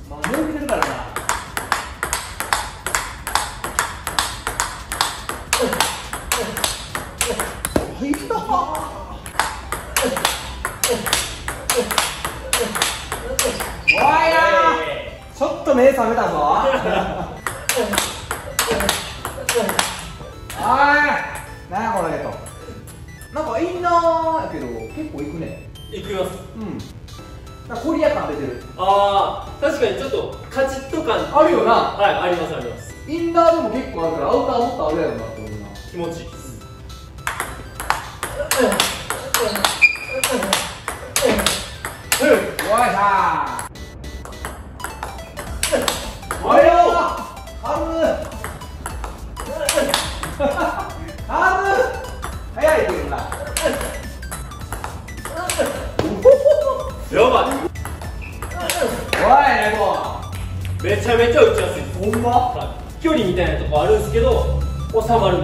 まあ伸びてるからな。いったー。おいなー、ちょっと目覚めたぞ。おい、なんやこれと。なんかインナーやけど結構いくね。 いきます。 うん。なんかコリア感出てる。 ああ、確かにちょっとカチッと感あるよな。 はい、ありますあります。 インナーでも結構あるからアウターもっとあるやろなって思うな。 気持ちいいです。 おいさー。おいよー。軽早いけどな。 やばい。 おいねもめちゃめちゃ打ちやすいです。 う。ほんま？ 距離みたいなとこあるんですけど収まるんで。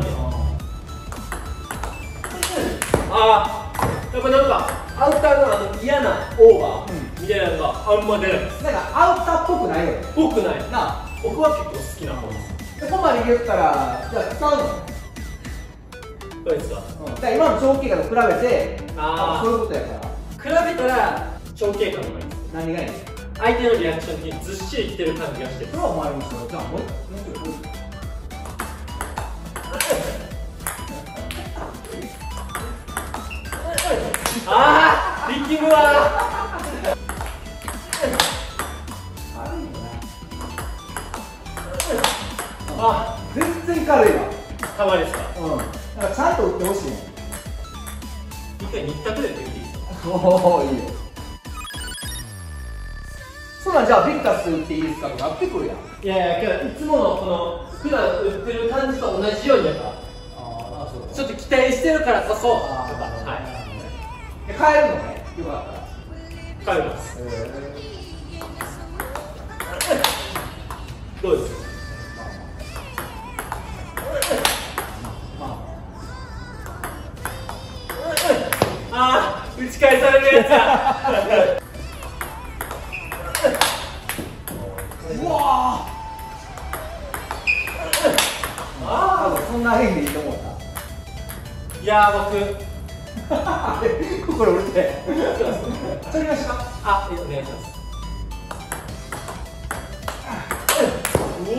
ああ、やっぱなんかアウターの嫌なオーバーみたいなのがあんま出ないです。 なんかアウターっぽくないよね。 僕ないなあ。 僕は結構好きな方です。 でここまで言ったらじゃあ使うの？ どうですか？ だから今の長径化と比べて、 あーそういうことやから。 比べたら長径感の方がいいです。 何がいい？ 相手のリアクションにずっしりきてる感じがして。 それはお前もそう。じゃあもうちょっと。 ああ、力むわー。あ、 全然軽いわ。 たまですか？ うん。なんかちゃんと打ってほしいもん。 一回日卓でやってみていいですか？ おお、いいよ。そんなんじゃあビクタス打っていいですかとかなってくるやん。 いやいや、けどいつものこの普段売ってる感じと同じようにやっぱああ、そう。 ちょっと期待してるからこそとか、 はい。 はで変えるのね。よかったら。 い、変えます。どうですか？ああ、打ち返されるやつだ。 うわあ。そんな変でいいと思った。 いやー、僕心折れて。取りました。 あ、お願いします。うわ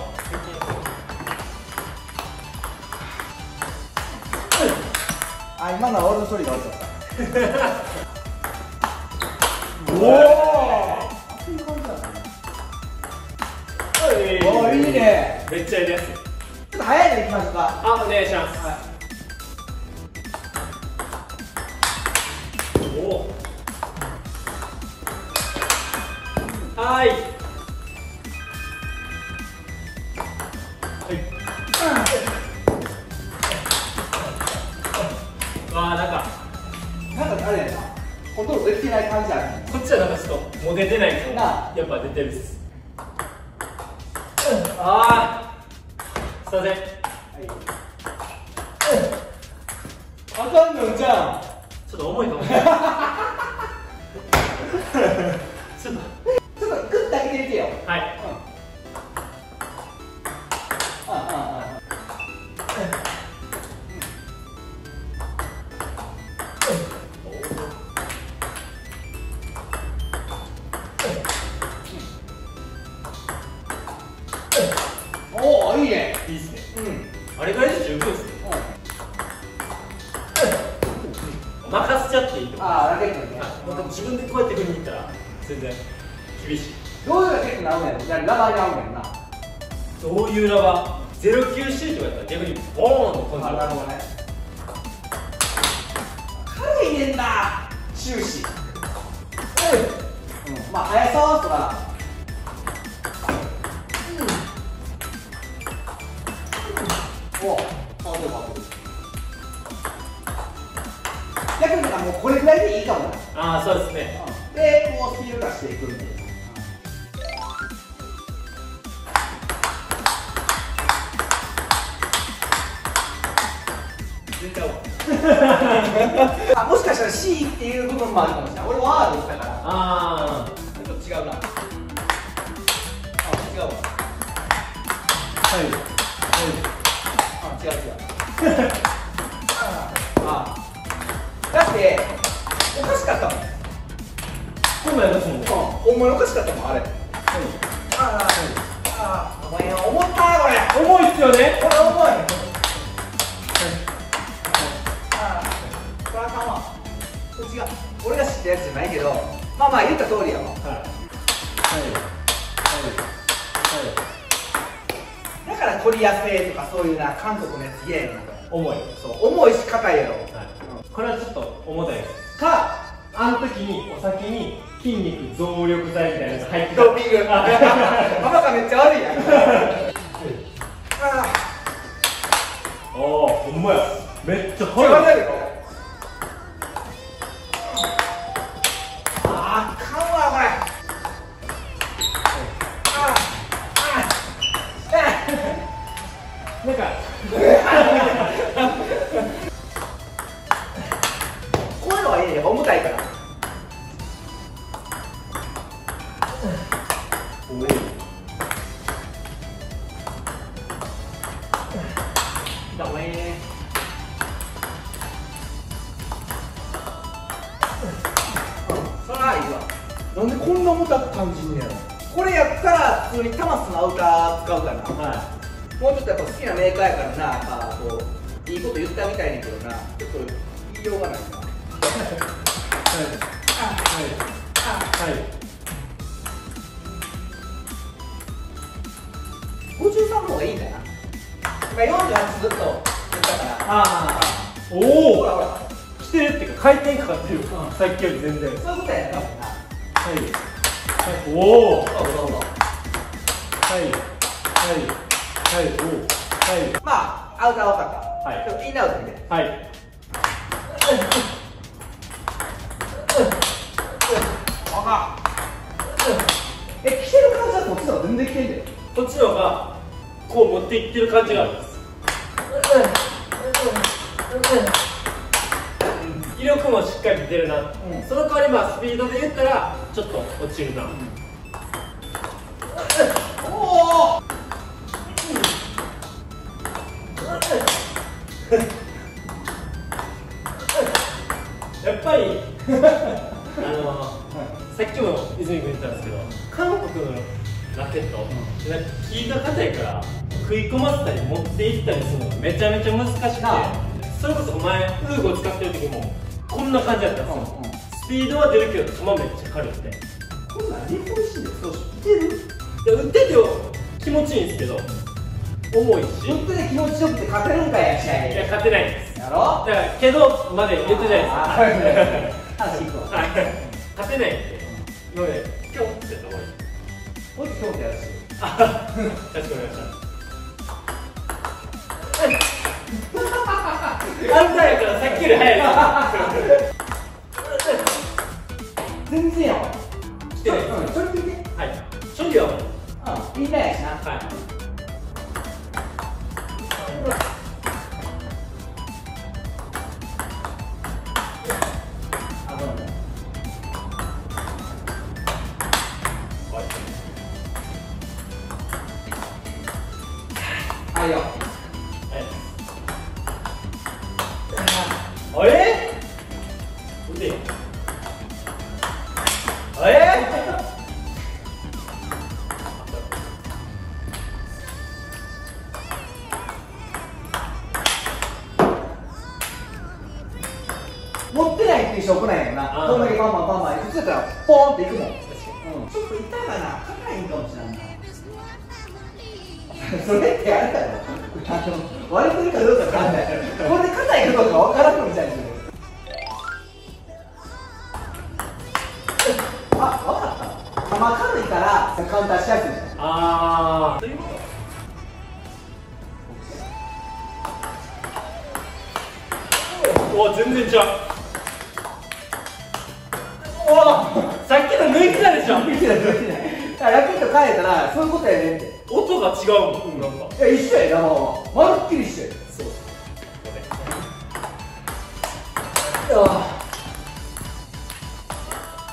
あ、今のは俺の処理が落ちちゃった。おお。いい感じだね。おお、いいね。 めっちゃやりやすい。 ちょっと早いのいきましょうか。 あ、お願いします。おお。はい。わあ、なんかあれやな。コントロールできてない感じあるね。 こっちはなんかちょっともう出てないけど、 なあやっぱ出てるっす。ああ、すいません。 あかんのんじゃん。 ちょっと重いかも。ちょっと。 ちょっとグッと上げてみてよ。 はい。 おお、いいね。 いいっすね。 うん。 あれぐらいで十分っすね。任せちゃっていいと思う。 ああ、ラケットにね。 また自分でこうやって振りに行ったら全然厳しい。 どういうラケットに合うんやろ。じゃあラバーに合うんやろな。 どういうラバー？09シートやったら逆にボーンと飛んじゃう。 なるほどね。軽いねんな。終始。うん。まあ速さはそら。おお、顔でも逆になんかもうこれぐらいでいいかもな。 ああ、そうですね。 で、こうスピード出していくみたいな。 絶対終わる。 あ、もしかしたら C っていう部分もあるかもしれない。俺は R だったから。 あちょっと違うな。 違う違うだっておかしかったもん。 こんなんやったもんね。 ほんまにおかしかったもんあれ。お前重ったなこれ。 重いっすよね。 これ重い。これあかんわ。違う、俺が知ったやつじゃないけど、まあまあ言った通りやわ。だから取りやすいとかそういうな、韓国のやつ嫌やねん。 重い。 そう、重いし硬いやろ。 これはちょっと重たいですか、あの時にお酒に筋肉増力剤みたいなやつ入ってた。 ドーピング。ママがめっちゃ悪いやん。 おお、ほんまや。めっちゃこれ速い。 わかるよ。あかんわこれ。 なんかこういうのはいいね、重たいから。 おお。 だもいいね。そらいいわ。なんでこんな重たく感じんねやろ。これやったら普通にタマスのアウター使うかな。もうちょっとやっぱ好きなメーカーやからな、やっぱこういいこと言ってあげたいねんけどな、ちょっと言いようがないな。53の方がいいんだな。今48ずっと言ったから。 おお。 ほらほら。 来てるっていうか回転かかってる。さっきより全然。 そういうことやな。 おお。 そうそうそう。まあアウター分かった。ちょっとインアウト見て。来てる感じはこっちの方が全然来てんだよ。 こっちの方がこう持っていってる感じがあります。威力もしっかり出るな。その代わりまあスピードで言ったらちょっと落ちるな。 おお。 やっぱりさっきも泉君言ったんですけど、韓国のラケット、なんか木が硬いから食い込ませたり持っていったりするのがめちゃめちゃ難しくて、それこそお前ウーゴ使ってる時もこんな感じだったんですよ。スピードは出るけど球めっちゃ軽くて、 こんなんリフォルシーでそうしてる。 いや打ってて気持ちいいんですけど重いし、 打ってて気持ちよくて勝てるんかや、試合。 いや勝てないんです。 やろ。 だからけどまで言ってないです。 話いくわ。 勝てないって今まで今日ってところにこいつ今日やるし。 かしこまりました。あんたやからさっきより早い。 全然やわ。 来てない。 それ聞いて。 はい。処理はもう。 みんなやしな。 はい。 はいよ。 あれ？腕。あれ？ 持ってないっていう証拠なんやろな。こんだけバンバンバンバン普通やったらポーンっていくもん。ちょっと痛いかな、硬いんかもしれんな。それってあれだよ。割れてるかどうかわかんない。これで硬いかどうかわからんのみたいな。わかった。球軽いからカウンターしやすいんだよ。 ああ。ということ。お、全然違う。お、さっきの抜いてたでしょ。 抜いてない抜いてない。ラケット変えたらそういうことやねんって。 音が違うもん。なんか。 いや一緒やな、もうまるっきり一緒や。 そう。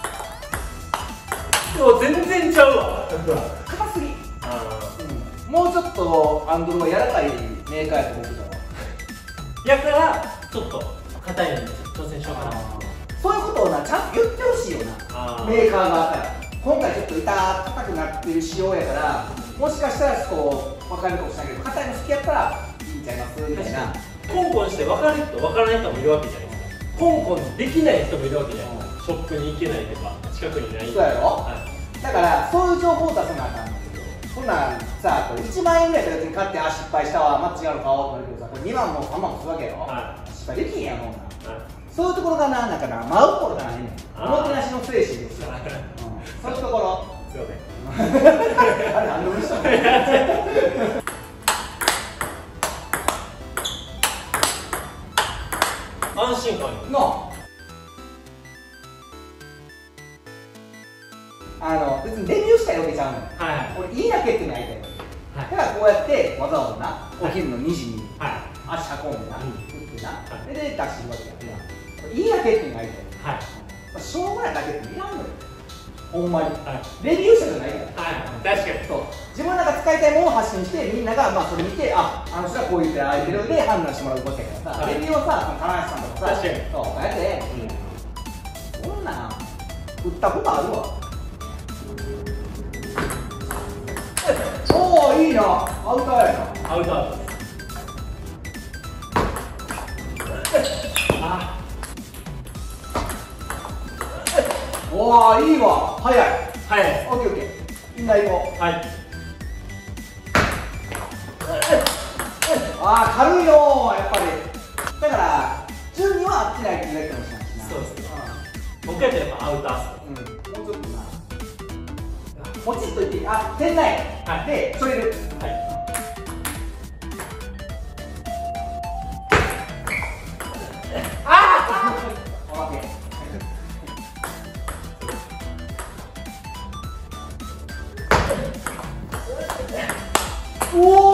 これ。 全然ちゃうわ。 硬すぎ。 あもうちょっちょっとハンドルが柔らかいメーカーやと思ってたわ。 やからちょっと硬いのに挑戦しようかな。 そういうことをなちゃんと言ってほしいよな、メーカー側から。今回ちょっと板硬くなってる仕様やから、もしかしたらこう分かるかもしれないけど、硬いの好きやったらいいんちゃいますみたいな。 コンコンして分かる人分からない人もいるわけじゃないですか。コンコンできない人もいるわけじゃないですか。ショップに行けないとか近くにない。 そうやろ、だからそういう情報を出さなあかんんだけど、こんなんさ、これ1万円ぐらいやったら別に買って、あ、失敗したわ、また違うの買おうってなるけどさ、これ2万も3万もするわけやろ、失敗できへんやんもんな。そういうところがな、なんかな、舞うところがないねん。おもてなしの精神ですよ。そういうところ。 すいません。 あれ、何でもしたの。 安心感の。別にデビューしたいわけちゃうのよ。俺、いいラケットに会いたいわけ。だから、こうやってわざわざな、お昼の2時に足運んでな、打ってな、で出してるわけや。いいラケットに会いたい。しょうもないラケットいらんのよ。ほんまに。レビュー者じゃないから。 確かに。 そう。自分らが使いたいものを発信して、みんながそれ見て、あの人はこう言って相手ので判断してもらうわけやからさ、レビューをさ、金橋さんとかさ、そう、こうやって、こんなん売ったことあるわ。おお、いいな、アウターやな。 アウターです。 おお、いいわ、早い。 早い。 オッケーオッケー。みんな行こう。 はい。 ああ、軽いよやっぱり。だから順位は合ってないって言われてもしれないしな。 そうですね。僕やったらやっぱアウターっす。 もうちょっとな。ポチッといっていい？あ、店内でそれで。はい。ああ。オッケー。おお。